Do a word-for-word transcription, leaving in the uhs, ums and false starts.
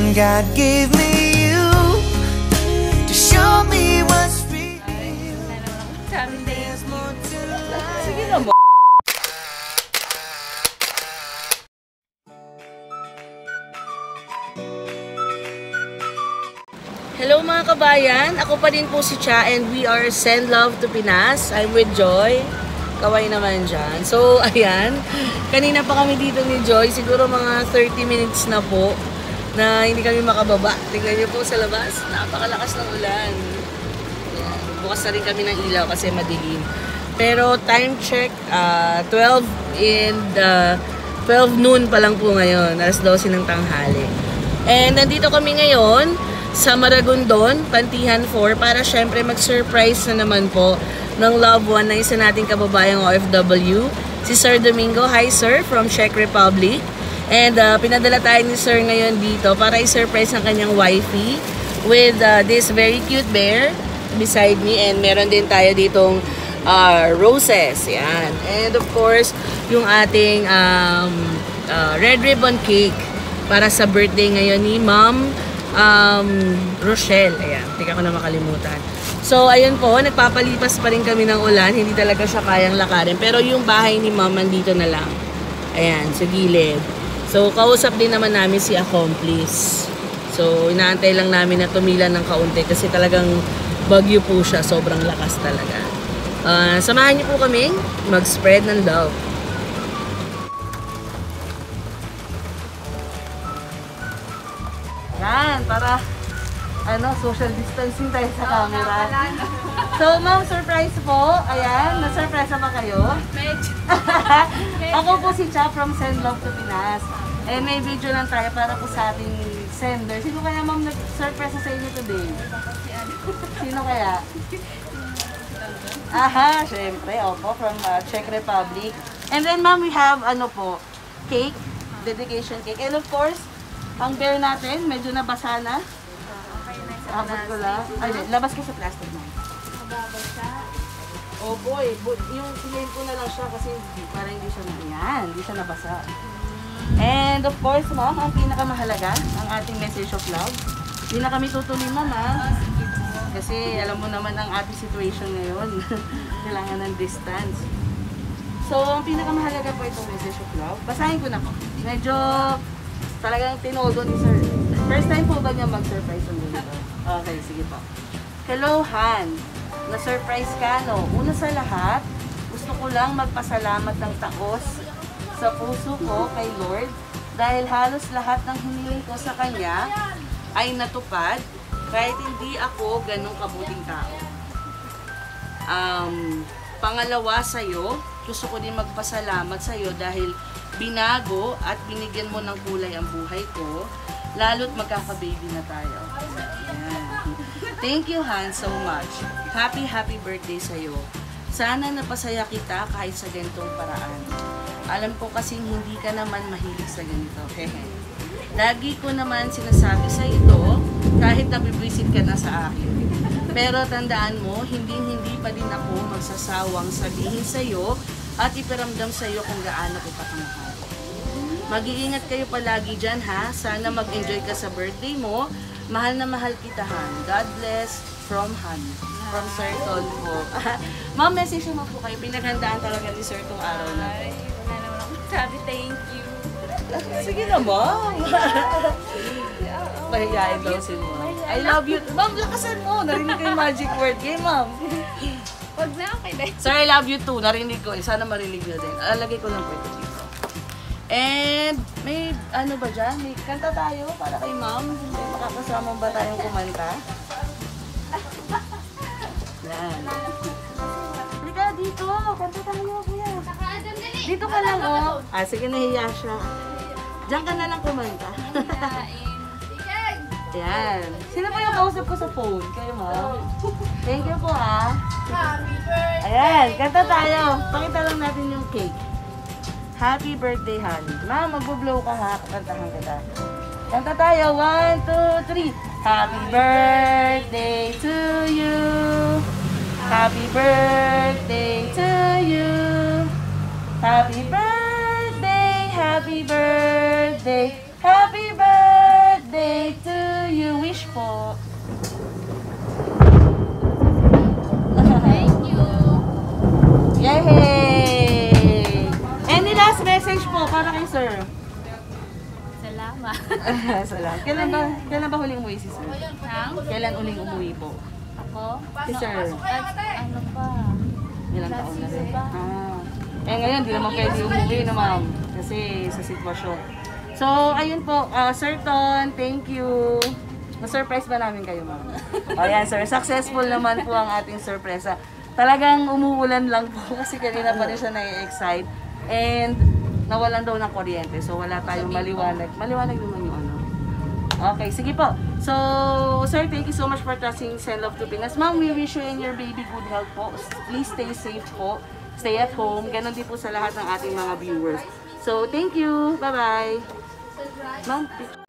God gave me you to show me what's real. There's more to life. Sige naman. Hello mga kabayan, ako pa din po si Cha and we are Send Love to Pinas. I'm with Joy. Kaway naman dyan. So, ayan. Kanina pa kami dito ni Joy. Siguro mga thirty minutes na po na hindi kami makababa. Tingnan niyo po sa labas. Napakalakas ng ulan. Ayan. Bukas na rin kami ng ilaw kasi madilim. Pero time check, uh, twelve and uh, twelve noon pa lang po ngayon. alas dose ng tanghali. And nandito kami ngayon sa Maragondon, Pantihan four para syempre mag-surprise na naman po ng loved one na isa nating kababayang O F W, si Sir Domingo. Hi Sir, from Czech Republic. And uh, pinadala tayo ni Sir ngayon dito para i-surprise ang kanyang wifey with uh, this very cute bear beside me. And meron din tayo ditong uh, roses. Yan. And of course, yung ating um, uh, red ribbon cake para sa birthday ngayon ni Ma'am Um, Rochelle. Ayan, tika ko na makalimutan. So, ayun po, nagpapalipas pa rin kami ng ulan. Hindi talaga siya kayang lakarin. Pero yung bahay ni Ma'am, nandito na lang. Ayan, sa gilid. So, kausap din naman namin si Accomplice. So, inaantay lang namin na tumila ng kaunti kasi talagang bagyo po siya. Sobrang lakas talaga. Uh, samahan niyo po kami mag-spread ng love. Yan, para ano, social distancing tayo sa camera. So, Ma'am, surprise po. Ayan, na-surprise ba kayo? Ako po si Cha from Send Love to Pinas. Eh, may video lang tayo para po sa ating sender. Sino kaya, Ma'am, nag-surprise sa inyo today? Sino kaya? Aha, syempre, opo, from uh, Czech Republic. And then, Ma'am, we have, ano po, cake, dedication cake. And of course, ang bear natin, medyo nabasa na. Okay na sa Abot ko lang. Ay, labas ko sa plastic na. Mababasa. Opo eh. Yung piliin ko na lang siya kasi para hindi siya na yan. Hindi siya nabasa. And of course, Ma'am, ang pinakamahalaga, ang ating message of love. Hindi na kami tutuloy, Ma'am, ha? Kasi alam mo naman ang ating situation ngayon. Kailangan ng distance. So, ang pinakamahalaga po itong message of love. Basahin ko na po. Medyo talagang tinodo ni Sir. First time po ba niya mag-surprise ang dito? Okay, sige po. Hello, Han. Na-surprise ka, no? Una sa lahat, gusto ko lang magpasalamat ng taos sa puso ko kay Lord dahil halos lahat ng hiniling ko sa Kanya ay natupad kahit hindi ako ganong kabuting tao. Um, pangalawa sa'yo, gusto ko din magpasalamat sa'yo dahil binago at binigyan mo ng kulay ang buhay ko, lalo't magkaka-baby na tayo. Ayan. Thank you, Han, so much. Happy, happy birthday sa'yo. Sana napasaya kita kahit sa ganitong paraan. Alam ko kasing hindi ka naman mahilig sa ganito. Lagi ko naman sinasabi sa ito kahit nabibwisit ka na sa akin. Pero tandaan mo, hindi-hindi pa din ako magsasawang sabihin sa'yo at iparamdam sa iyo kung gaano ko ka kamahal. Mag-iingat kayo palagi dyan, ha? Sana mag-enjoy ka sa birthday mo. Mahal na mahal kita, Han. God bless from Han. From Sir Tolpo. Ma'am, message mo po kayo. Pinaghandaan talaga ni Sir itong araw na. Ay, wala naman ako sabi thank you. Sige na, Ma'am. Mahihain daw si Ma'am. I love you. Ma'am, lakasan mo. Narinig ko yung magic word. Okay, Ma'am. Wag na, okay na. Sir, I love you too. Narinig ko. Eh. Sana marinig nyo din. Alagay ko lang po ito dito. And, may ano ba dyan? May kanta tayo para kay Ma'am. May makakasama ba tayong kumanta? Yan. Halika dito. Kanta tayo, kuya. Dito ka lang, oh. Ah, sige, nahiya siya. Diyan ka na lang kumanta. Yan. Sino pa yung kausap ko sa phone? Kayo, Ma'am. Thank you po, ha. Happy birthday! Ayan, kanta tayo. Pakita lang natin yung cake. Happy birthday, Han. Ma'am, magbo-blow ka, ha. Kantahan kita. Kanta tayo. One, two, three. Happy birthday to you. Happy birthday to you. Happy birthday, happy birthday, happy birthday Salamat. Kailan ba, kailan ba huling umuwi si sir? Nang? Kailan uling umuwi po? Ako? Si sir. At ano pa? Ilang taon na rin? Ah. Eh ngayon, di naman pwede umuwi na ma'am. Kasi sa sitwasyon. So, ayun po. Uh, Sir Ton, thank you. Na-surprise ba namin kayo ma'am? O yan sir, successful naman po ang ating surpresa. Talagang umuulan lang po kasi kanina pa rin siya na-excite. And nawalan daw ng kuryente. So, wala tayong maliwanag. Maliwanag naman yung ano. Okay, sige po. So, sir, thank you so much for trusting Send Love to Pinas. Ma'am, we wish you and your baby good health po. Please stay safe po. Stay at home. Ganon din po sa lahat ng ating mga viewers. So, thank you. Bye-bye. Ma'am,